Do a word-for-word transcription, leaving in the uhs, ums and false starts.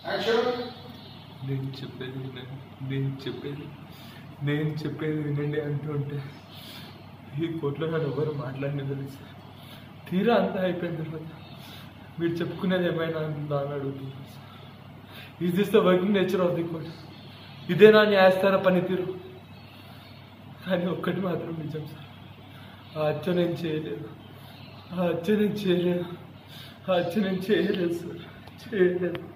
నేను చెప్పేది వినండి, నేను చెప్పేది నేను చెప్పేది వినండి అంటూ ఉంటే ఈ కోర్టులో నన్ను ఎవరు మాట్లాడినది సార్. తీరా అంతా అయిపోయిన తర్వాత మీరు చెప్పుకునేది ఏమైనా ఉందా అని అడుగుతున్నారు sir. Is this the working nature of the court? ఇదేనా న్యాయస్థాన పనితీరు? కానీ ఒక్కటి మాత్రం నిజం సార్, ఆ హత్య నేను చేయలేదు, ఆ హత్య నేను చేయలేదు, ఆ హత్య నేను చేయలేదు సార్, చేయలేదు.